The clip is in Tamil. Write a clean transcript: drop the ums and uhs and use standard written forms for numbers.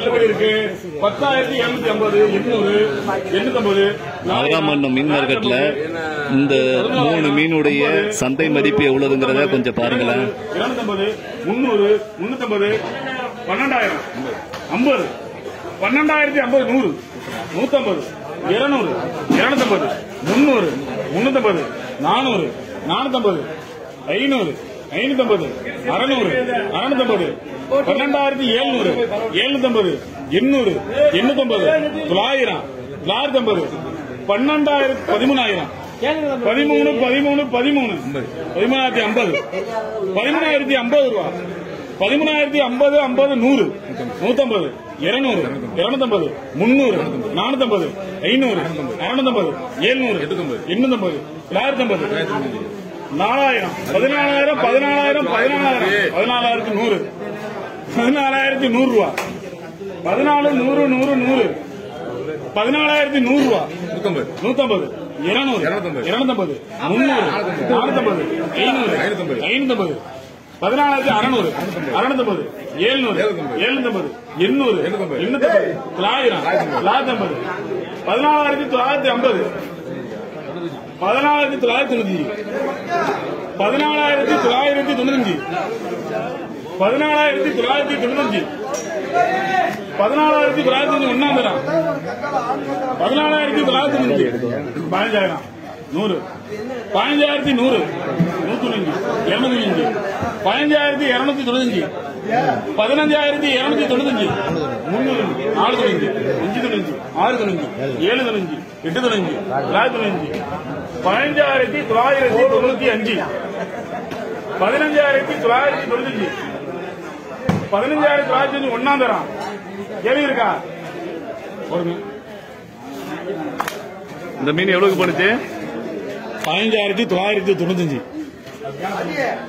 தள்ளுபடி இருக்கு. 10,750, 800, 850. நாகராமண்ணம் மீன் மார்க்கெட்ல இந்த 3 மீனுடைய சந்தை மதிப்பு எவ்வளவுங்கிறத கொஞ்சம் பாருங்களேன். 250, 300, 350, 12,000, 50, 12,050, 100, 150, 200, 250, 300, 350, 400, 450, 550, 650, 650, 12,700, 750, 800, 850, 900, 950, 12,000, 13,000, 13, 13, 13, 13,050, 13,050 ரூபா, 13,050, 50, 100, 150, 200, 250, 300, 450, 500, 650, 700, 850, 950, 4,000, 14,000, 14,000, 14,000, 14,100, 14,100 ரூபா, 14, 100, 100, 100, 14,100 ரூபா, 150, 200, 250, 300, 450, 500, 550, 14,600, 650, 700, 750, 800, 850, 900, 950, 14,950, 14,995, 14,995, 14,995, 14,995 ஒன்னாம் தரம், 14,995, 15,000, 100, 15,100, 195, 295, 15,295, 15,295, 300, 495, 595, 695, 795, 895, 995, 15,995, 15,995, 15,995 ஒன்னாம் தரம். கேள்வி இருக்கா? இந்த மீன் எவ்வளவுக்கு போனுச்சு? 15,995.